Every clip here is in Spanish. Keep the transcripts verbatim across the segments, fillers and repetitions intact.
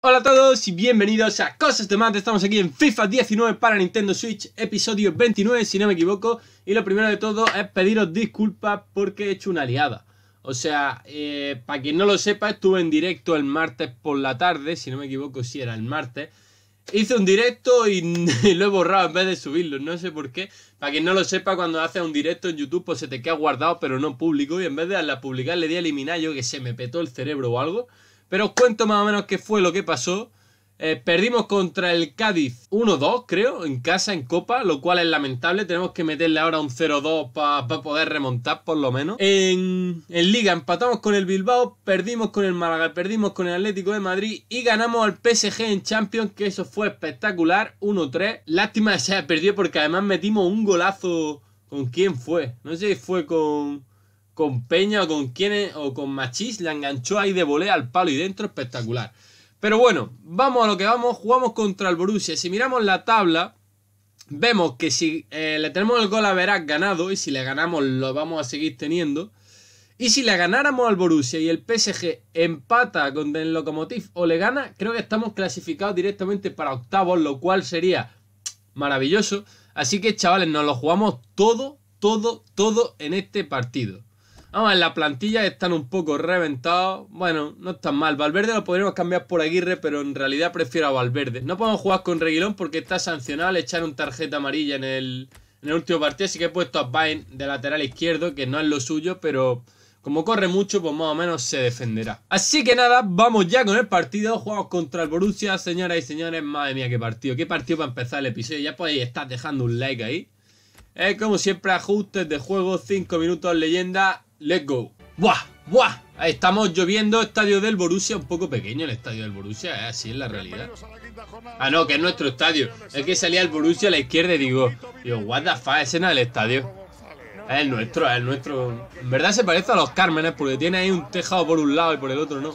Hola a todos y bienvenidos a Cosas de Mate. Estamos aquí en FIFA diecinueve para Nintendo Switch, episodio veintinueve si no me equivoco. Y lo primero de todo es pediros disculpas porque he hecho una liada. O sea, eh, para quien no lo sepa, estuve en directo el martes por la tarde, si no me equivoco si era el martes. Hice un directo y lo he borrado en vez de subirlo, no sé por qué. Para quien no lo sepa, cuando haces un directo en YouTube pues se te queda guardado pero no público. Y en vez de darle a publicar le di a eliminar, yo que sé, me petó el cerebro o algo. Pero os cuento más o menos qué fue lo que pasó. Eh, perdimos contra el Cádiz uno dos, creo, en casa, en Copa, lo cual es lamentable. Tenemos que meterle ahora un cero dos para pa poder remontar, por lo menos. En, en Liga empatamos con el Bilbao, perdimos con el Málaga, perdimos con el Atlético de Madrid y ganamos al P S G en Champions, que eso fue espectacular, uno tres. Lástima que se haya perdido porque además metimos un golazo. ¿Con quién fue? No sé si fue con... con Peña o con quién, o con Machís, la enganchó ahí de volea al palo y dentro, espectacular. Pero bueno, vamos a lo que vamos, jugamos contra el Borussia. Si miramos la tabla, vemos que si eh, le tenemos el gol a Verás ganado, y si le ganamos lo vamos a seguir teniendo, y si le ganáramos al Borussia y el P S G empata con el Lokomotiv o le gana, creo que estamos clasificados directamente para octavos, lo cual sería maravilloso. Así que chavales, nos lo jugamos todo, todo, todo en este partido. Vamos, en la plantilla están un poco reventados. Bueno, no están mal. Valverde lo podríamos cambiar por Aguirre, pero en realidad prefiero a Valverde. No podemos jugar con Reguilón porque está sancionado. Le echaron tarjeta amarilla en el, en el último partido. Así que he puesto a Bain de lateral izquierdo, que no es lo suyo, pero como corre mucho, pues más o menos se defenderá. Así que nada, vamos ya con el partido. Jugamos contra el Borussia, señoras y señores. Madre mía, qué partido. Qué partido para empezar el episodio. Ya podéis estar dejando un like ahí. Eh, como siempre, ajustes de juego, cinco minutos leyenda. Let's go. ¡Buah! ¡Buah! Ahí estamos lloviendo. Estadio del Borussia. Un poco pequeño el estadio del Borussia, ¿eh? Así es la realidad. Ah, no, que es nuestro estadio. Es que salía el Borussia a la izquierda y digo, digo, what the fuck, ese no es el estadio. Es el nuestro, es el nuestro. En verdad se parece a los Cármenes porque tiene ahí un tejado por un lado y por el otro no.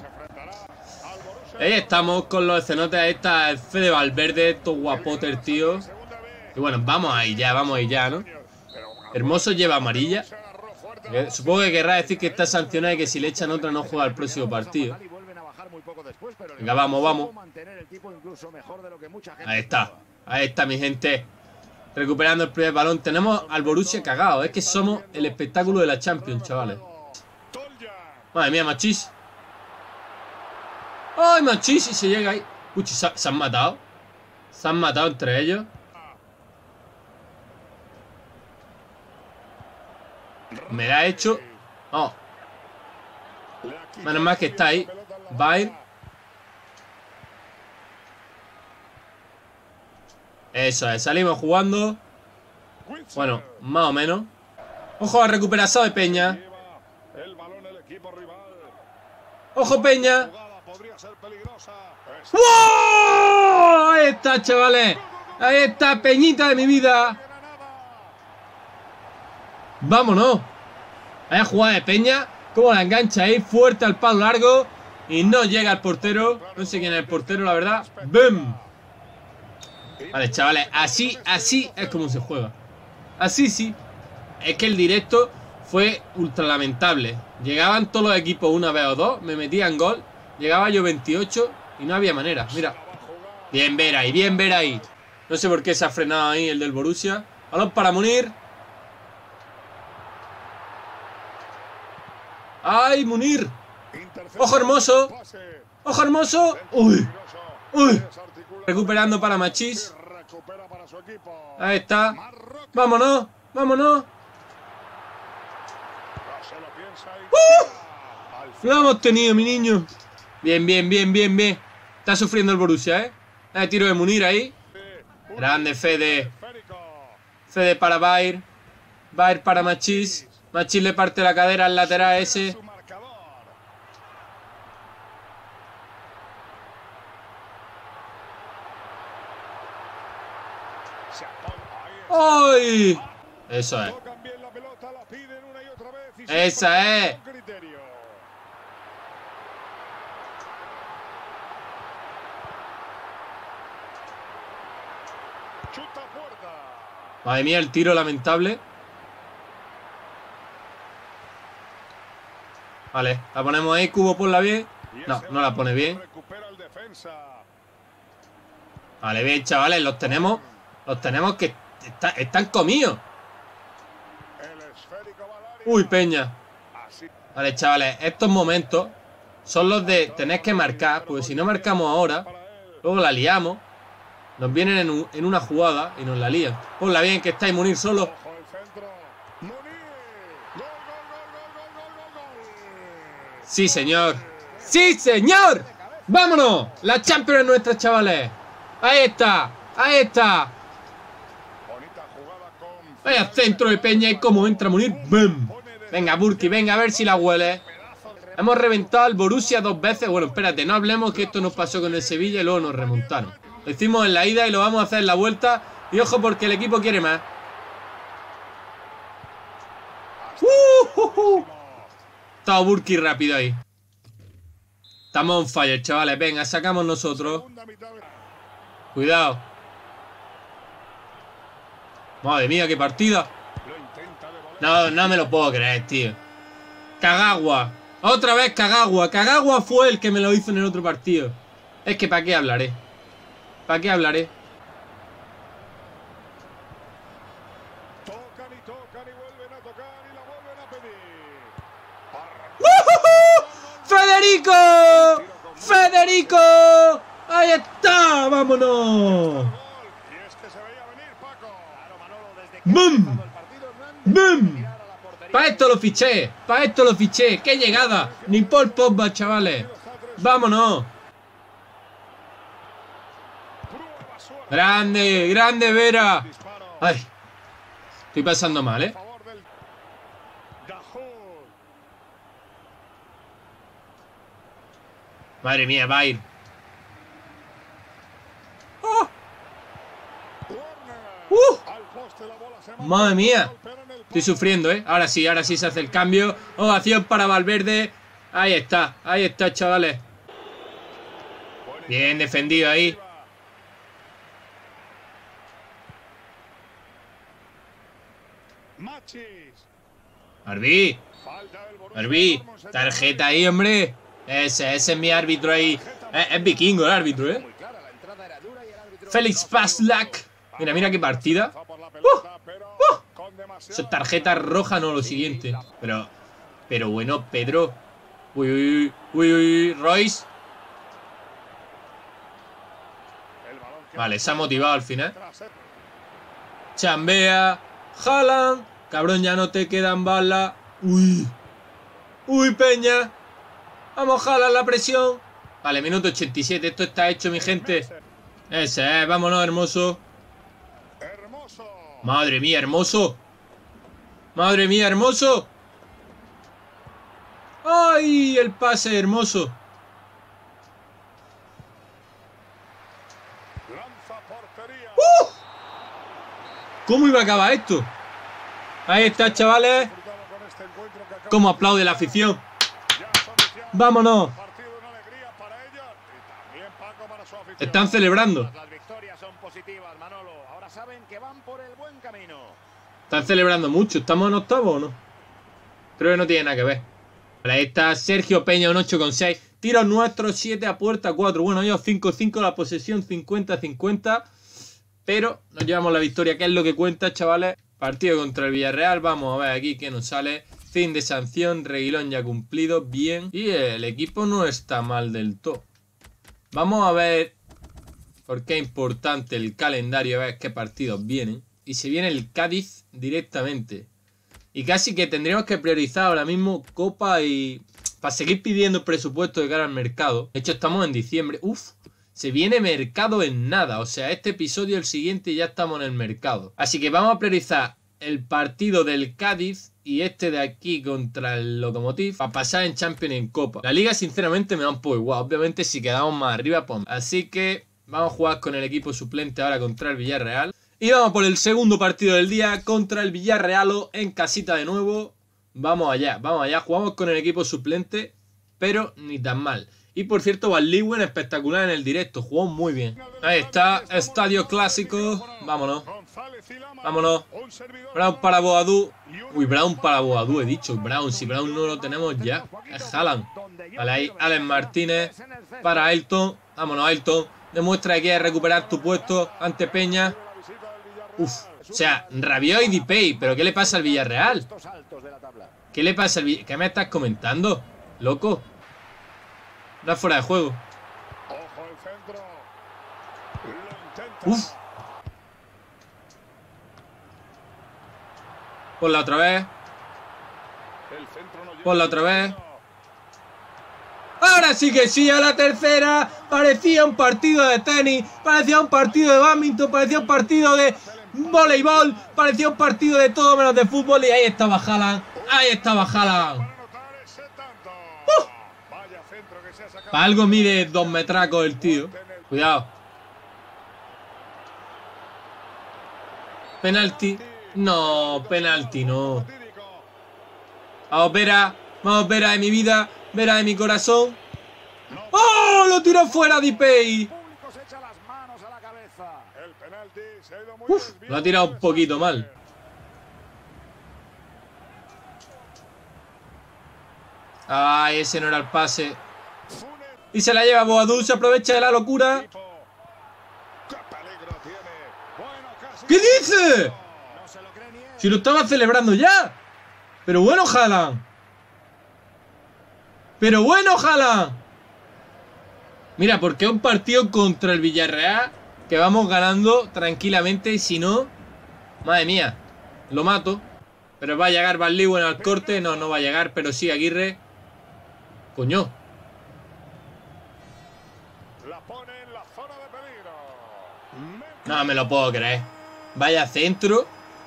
Ahí estamos con los cenotes. Ahí está el Fede Valverde, todo guapoter, tío. Y bueno, vamos ahí ya, vamos ahí ya, ¿no? Hermoso lleva amarilla. Supongo que querrá decir que está sancionado y que si le echan otra no juega el próximo partido. Venga, vamos, vamos. Ahí está, ahí está mi gente. Recuperando el primer balón. Tenemos al Borussia cagado. Es que somos el espectáculo de la Champions, chavales. Madre mía, Machís. ¡Ay, Machís! Y se llega ahí. Uy, se, se han matado. Se han matado entre ellos. Me la ha hecho. Oh. Menos mal que está ahí. Bail. Eso es. Salimos jugando. Bueno, más o menos. Ojo a recuperación de Peña. Ojo Peña. ¡Wow! Ahí está, chavales. Ahí está, Peñita de mi vida. Vámonos. Vaya jugada de Peña. Como la engancha ahí, fuerte al palo largo. Y no llega al portero. No sé quién es el portero, la verdad. ¡Bum! Vale, chavales, así, así es como se juega. Así sí. Es que el directo fue ultra lamentable. Llegaban todos los equipos una vez o dos. Me metían gol. Llegaba yo veintiocho y no había manera. Mira. Bien ver ahí, bien ver ahí. No sé por qué se ha frenado ahí el del Borussia. Balón para Munir. ¡Ay, Munir! ¡Ojo hermoso! ¡Ojo hermoso! ¡Uy! ¡Uy! Recuperando para Machís. Ahí está. ¡Vámonos! ¡Vámonos! ¡Uh! Lo hemos tenido, mi niño. Bien, bien, bien, bien, bien. Está sufriendo el Borussia, ¿eh? Hay tiro de Munir ahí. Grande Fede. Fede para Bair. Bair para Machís. Machís le parte la cadera al lateral ese. ¡Ay! Eso es. Esa es. Madre mía, el tiro lamentable. Vale, la ponemos ahí, Cubo, ponla bien. No, no la pone bien. Vale, bien, chavales, los tenemos. Los tenemos que está, están comidos. Uy, Peña. Vale, chavales, estos momentos son los de tener que marcar, porque si no marcamos ahora, luego la liamos. Nos vienen en, un, en una jugada y nos la lían. Ponla bien, que estáis Munir solo. Sí, señor. ¡Sí, señor! ¡Vámonos! La Champions es nuestra, chavales. Ahí está, ahí está. Vaya centro de Peña y cómo entra Munir. ¡Bum! Venga, Burki, venga, a ver si la huele. Hemos reventado al Borussia dos veces. Bueno, espérate, no hablemos que esto nos pasó con el Sevilla y luego nos remontaron. Lo hicimos en la ida y lo vamos a hacer en la vuelta. Y ojo porque el equipo quiere más. ¡Uh, uh, uh! Estaba Burki rápido ahí. Estamos on fire, chavales. Venga, sacamos nosotros. Cuidado. Madre mía, qué partida. No, no me lo puedo creer, tío. Kagawa. Otra vez Kagawa. Kagawa fue el que me lo hizo en el otro partido. Es que ¿para qué hablaré? ¿Para qué hablaré? ¡Federico! ¡Federico! ¡Ahí está! ¡Vámonos! ¡Bum! ¡Bum! Para esto lo fiché, para esto lo fiché. ¡Qué llegada! Ni Paul Pogba, chavales. ¡Vámonos! ¡Grande! ¡Grande, Vera! ¡Ay! Estoy pasando mal, ¿eh? Madre mía, va a ir. ¡Oh! ¡Uh! Madre mía. Estoy sufriendo, ¿eh? Ahora sí, ahora sí se hace el cambio. Ovación para Valverde. Ahí está, ahí está, chavales. Bien defendido ahí. Arbi. Arbi. Tarjeta ahí, hombre. Ese, ese es mi árbitro ahí. Es, es vikingo el árbitro, ¿eh? Félix Paslak. Mira, mira qué partida. ¡Uh! ¡Uh! Eso es tarjeta roja, no lo siguiente. Pero, pero bueno, Pedro. Uy, uy, uy, uy, Royce. Vale, se ha motivado al final. Chambea. Haaland. Cabrón, ya no te quedan balas. Uy. Uy, Peña. Vamos, Haaland, la presión. Vale, minuto ochenta y siete. Esto está hecho, mi gente. Ese, eh. Vámonos, hermoso. Madre mía, hermoso. Madre mía, hermoso. ¡Ay! El pase, hermoso. ¡Uh! ¿Cómo iba a acabar esto? Ahí está, chavales. Cómo aplaude la afición. ¡Vámonos! Están celebrando. Están celebrando mucho. ¿Estamos en octavo o no? Creo que no tiene nada que ver. Ahí está Sergio Peña, un ocho coma seis. Tiros nuestros, siete a puerta, cuatro. Bueno, ellos cinco cinco, la posesión cincuenta cincuenta. Pero nos llevamos la victoria, que es lo que cuenta, chavales. Partido contra el Villarreal. Vamos a ver aquí qué nos sale. Fin de sanción, Reguilón ya cumplido, bien. Y el equipo no está mal del todo. Vamos a ver por qué es importante el calendario, a ver qué partidos vienen. Y se viene el Cádiz directamente. Y casi que tendríamos que priorizar ahora mismo Copa y... para seguir pidiendo presupuesto de cara al mercado. De hecho, estamos en diciembre. Uf, se viene mercado en nada. O sea, este episodio, el siguiente, ya estamos en el mercado. Así que vamos a priorizar el partido del Cádiz y este de aquí contra el Lokomotiv para pasar en Champions y en Copa. La Liga, sinceramente, me da un poco igual. Obviamente, si quedamos más arriba, pues... Así que vamos a jugar con el equipo suplente ahora contra el Villarreal. Y vamos por el segundo partido del día contra el Villarreal en casita de nuevo. Vamos allá, vamos allá. Jugamos con el equipo suplente, pero ni tan mal. Y por cierto, Van Leeuwen espectacular en el directo. Jugó muy bien. Ahí está, estadio clásico. Vámonos. Vámonos. Brown para Boadú. Uy, Brown para Boadú, he dicho. Brown, si Brown no lo tenemos ya. Es Haaland. Vale, ahí Alex Martínez para Ailton. Vámonos, Ailton. Demuestra que quieres recuperar tu puesto ante Peña. Uf. O sea, Rabiot y Depay. ¿Pero qué le pasa al Villarreal? ¿Qué le pasa al Villarreal? ¿Qué me estás comentando? Loco. Da fuera de juego. Uf. Ponla otra vez. Ponla otra vez. Ahora sí que sí, a la tercera. Parecía un partido de tenis. Parecía un partido de badminton. Parecía un partido de voleibol. Parecía un partido de todo menos de fútbol. Y ahí estaba Haaland. Ahí estaba Haaland. ¡Uh! Para algo mide dos metracos el tío. Cuidado. Penalti. No, penalti no. Vamos, Vera. Vamos, Vera de mi vida. Vera de mi corazón. ¡Oh! Lo tiró fuera Depay. Uf, lo ha tirado un poquito mal. Ah, ese no era el pase. Y se la lleva Boadú. Se aprovecha de la locura. ¿Qué dice? Si lo estaba celebrando ya. Pero bueno, Haaland. Pero bueno, Haaland. Mira, porque es un partido contra el Villarreal que vamos ganando tranquilamente. Y si no, madre mía, lo mato. Pero va a llegar Van Leeuwen al corte. No, no va a llegar, pero sí, Aguirre. Coño. No me lo puedo creer. Vaya centro.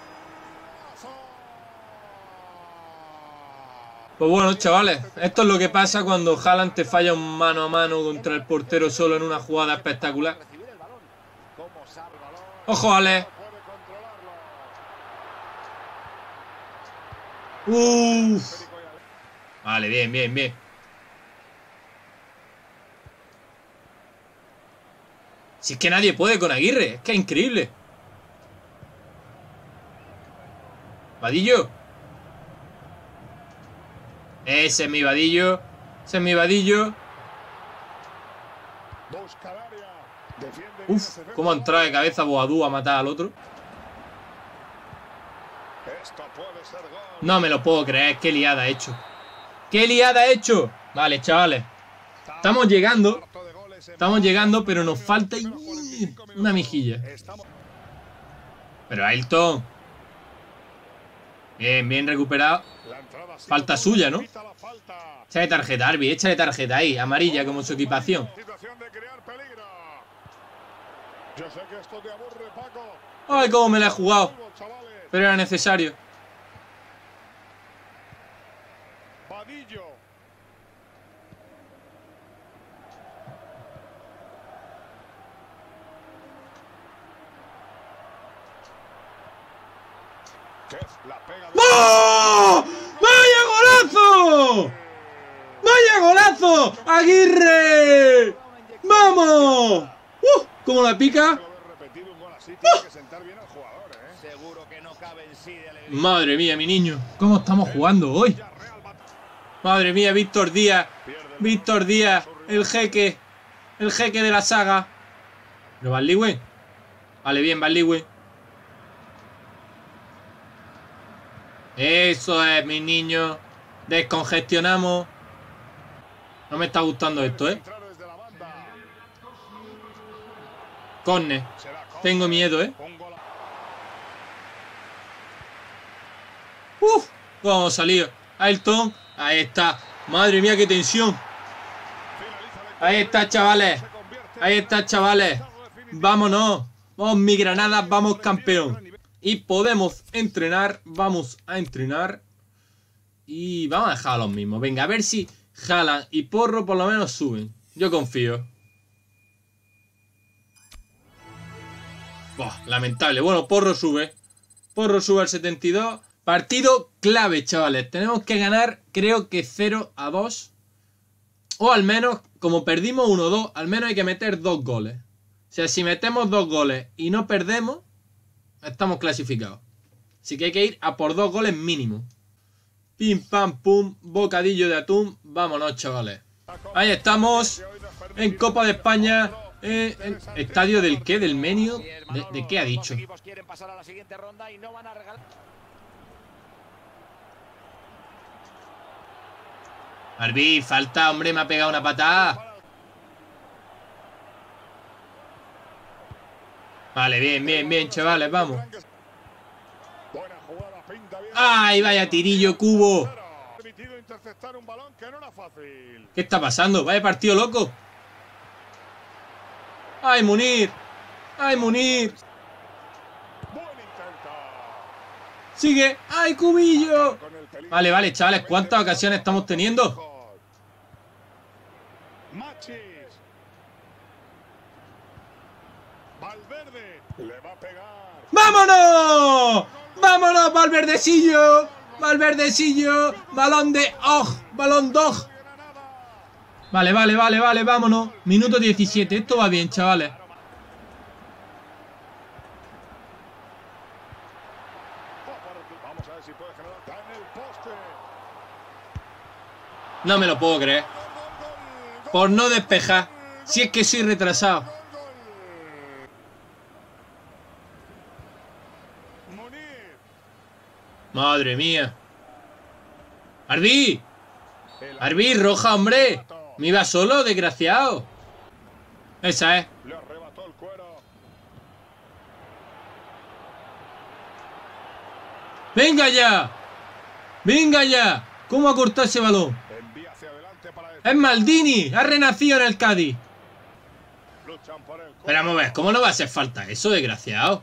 Pues bueno, chavales, esto es lo que pasa cuando Haaland te falla un mano a mano contra el portero solo en una jugada espectacular. ¡Ojo, Ale! ¡Uff! Vale, bien, bien, bien. Si es que nadie puede con Aguirre, es que es increíble. Vadillo. Ese es mi Vadillo. Ese es mi Vadillo. Uf, cómo ha entrado de cabeza Boadú a matar al otro. No me lo puedo creer. Qué liada he hecho. Qué liada he hecho. Vale, chavales. Estamos llegando. Estamos llegando, pero nos falta una mejilla. Pero Ailton. Bien, bien recuperado. Falta suya, ¿no? Échale tarjeta, Arby, échale tarjeta ahí, amarilla como su equipación. Ay, cómo me la he jugado. Pero era necesario. ¡Oh! ¡Vaya golazo! ¡Vaya golazo! ¡Aguirre! ¡Vamos! ¡Uh! ¿Cómo la pica? ¡Uh! Madre mía, mi niño. ¿Cómo estamos jugando hoy? Madre mía, Víctor Díaz. Víctor Díaz, el jeque. El jeque de la saga. ¿No Van Leeuwen? Vale, bien, Van Leeuwen. Eso es, mis niños. Descongestionamos. No me está gustando esto, ¿eh? Córner. Tengo miedo, ¿eh? Uf, cómo hemos salido. Ailton. Ahí está. Madre mía, qué tensión. Ahí está, chavales. Ahí está, chavales. Vámonos. Vamos, mi Granada, vamos, campeón. Y podemos entrenar. Vamos a entrenar. Y vamos a dejar a los mismos. Venga, a ver si Haaland y Porro por lo menos suben. Yo confío. Buah, lamentable. Bueno, Porro sube. Porro sube al setenta y dos. Partido clave, chavales. Tenemos que ganar, creo que cero a dos. O al menos, como perdimos uno dos, al menos hay que meter dos goles. O sea, si metemos dos goles y no perdemos, estamos clasificados. Así que hay que ir a por dos goles mínimo. Pim, pam, pum, bocadillo de atún. Vámonos, chavales. Ahí estamos, en Copa de España. Eh, en ¿Estadio del qué? ¿Del Menio? ¿De, de qué ha dicho? Arbi, falta, hombre, me ha pegado una patada. Vale, bien, bien, bien, chavales, vamos. ¡Ay, vaya tirillo, Cubo! ¿Qué está pasando? Vaya partido loco. ¡Ay, Munir! ¡Ay, Munir! ¡Sigue! ¡Ay, Cubillo! Vale, vale, chavales, ¿cuántas ocasiones estamos teniendo? ¡Vámonos! ¡Vámonos, Valverdecillo! ¡Valverdecillo! ¡Balón de oj! ¡Balón dog! Vale, vale, vale, vale, vámonos. Minuto diecisiete, esto va bien, chavales. No me lo puedo creer. Por no despejar. Si es que soy retrasado. Madre mía. ¡Arbi! ¡Arbi, roja, hombre! Me iba solo, desgraciado. Esa es. ¡Venga ya! ¡Venga ya! ¿Cómo ha cortado ese balón? ¡Es Maldini! ¡Ha renacido en el Cádiz! Pero vamos a ver, ¿cómo no va a hacer falta eso, desgraciado?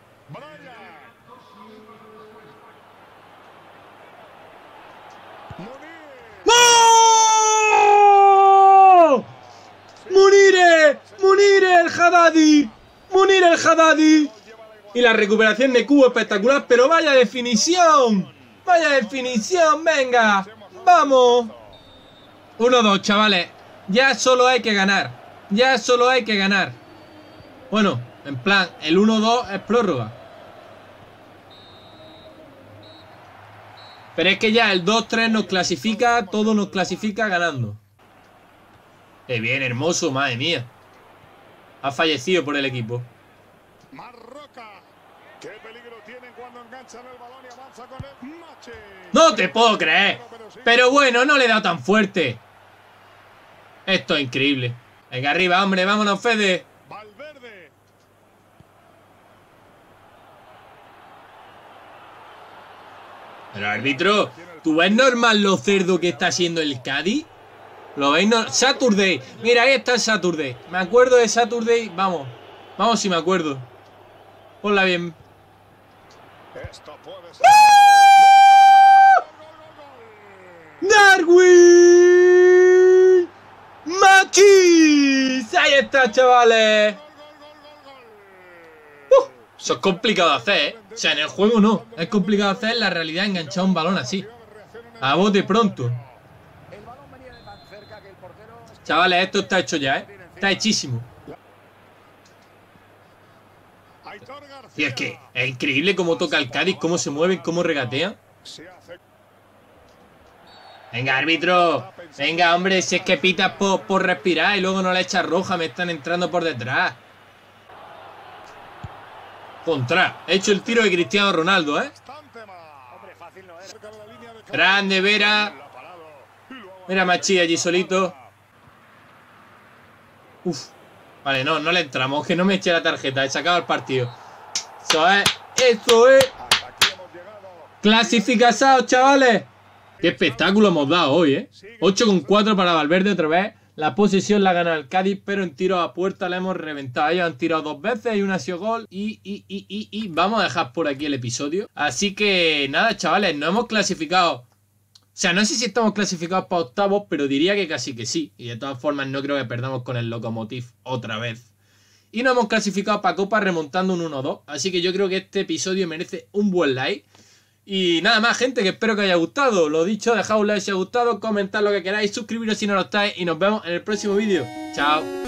¡Oh! ¡Munire! ¡Munire el Haddadi! ¡Munire el Haddadi! Y la recuperación de Cubo espectacular, pero vaya definición. ¡Vaya definición! ¡Venga! ¡Vamos! uno dos, chavales. Ya solo hay que ganar. Ya solo hay que ganar. Bueno, en plan, el uno dos es prórroga. Pero es que ya el dos tres nos clasifica, todo nos clasifica ganando. ¡Qué bien, hermoso! ¡Madre mía! Ha fallecido por el equipo. ¡No te puedo creer! Pero bueno, no le he dado tan fuerte. Esto es increíble. Venga, arriba, hombre, vámonos, Fede. Pero árbitro, ¿tú ves normal lo cerdo que está haciendo el Cádiz? ¿Lo veis? No? Saturday. Mira, ahí está el Saturday. Me acuerdo de Saturday. Vamos. Vamos si me acuerdo. Ponla bien. ¡Ah! ¡Darwin! ¡Machis! Ahí está, chavales. Uh, eso es complicado de hacer, ¿eh? O sea, en el juego no. Es complicado de hacer, en la realidad, enganchar un balón así. A bote pronto. Chavales, esto está hecho ya, ¿eh? Está hechísimo. Y es que es increíble cómo toca el Cádiz, cómo se mueven, cómo regatean. Venga, árbitro. Venga, hombre, si es que pitas por, por respirar y luego no le echas roja, me están entrando por detrás. Contra. He hecho el tiro de Cristiano Ronaldo, ¿eh? Grande, Vera. Mira Machí allí solito. Uf. Vale, no, no le entramos. Que no me eche la tarjeta. He sacado el partido. Eso es. Eso es. Clasificados, chavales. Qué espectáculo hemos dado hoy, ¿eh? ocho con cuatro para Valverde otra vez. La posesión la gana el Cádiz, pero en tiro a puerta la hemos reventado. Ellos han tirado dos veces y una ha sido gol. Y, y, y, y, y vamos a dejar por aquí el episodio. Así que nada, chavales, nos hemos clasificado. O sea, no sé si estamos clasificados para octavos, pero diría que casi que sí. Y de todas formas no creo que perdamos con el Lokomotiv otra vez. Y nos hemos clasificado para Copa remontando un uno dos. Así que yo creo que este episodio merece un buen like. Y nada más, gente, que espero que haya gustado. Lo dicho, dejad un like si os ha gustado, comentad lo que queráis, suscribiros si no lo estáis y nos vemos en el próximo vídeo. Chao.